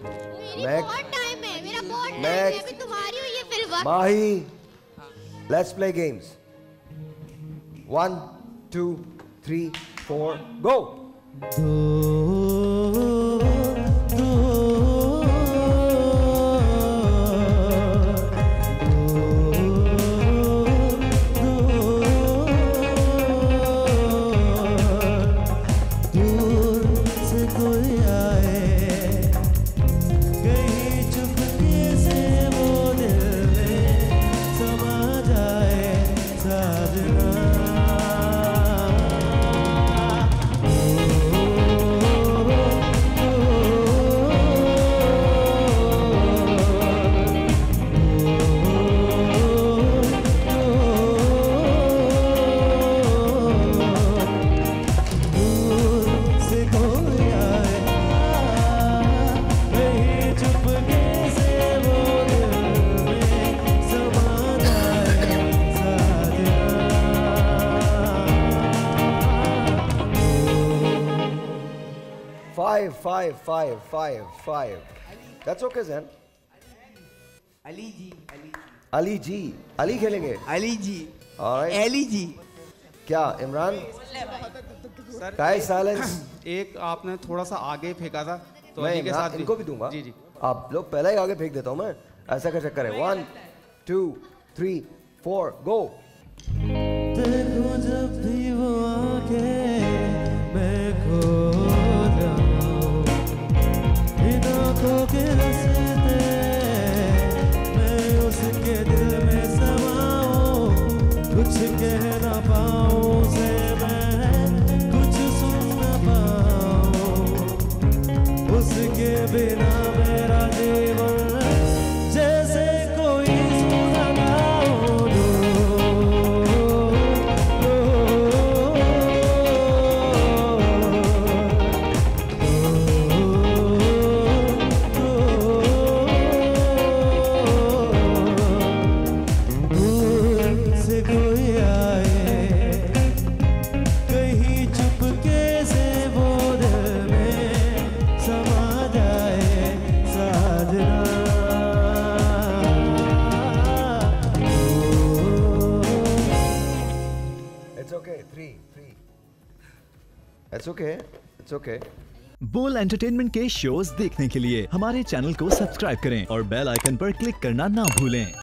बहुत टाइम है, मेरा बहुत टाइम है, अभी तुम्हारी हुई है फिर वक्त। माही, let's play games. 1, 2, 3, 4, go. Five. That's okay, Zain. Ali ji, Ali खेलेंगे। अली जी, Alright. अली जी। क्या इमरान? Guys, silence. एक आपने थोड़ा सा आगे फेंका था, तो मैं अली के साथ इनको भी दूंगा। जी जी। आप लोग पहले ही आगे फेंक देता हूँ मैं। ऐसा क्या चक्कर है? 1, 2, 3, 4, go. देखो जब भी वो आंखें मैं खो के रस्ते मैं उसके दिल में समाऊं, कुछ कह ना पाऊं से मैं कुछ सुन ना पाऊं, उसके बिना मेरा जीवन जैसे कोई सुना गाऊं। It's okay. बोल एंटरटेनमेंट के शोज देखने के लिए हमारे चैनल को सब्सक्राइब करें और बेल आइकन पर क्लिक करना ना भूलें।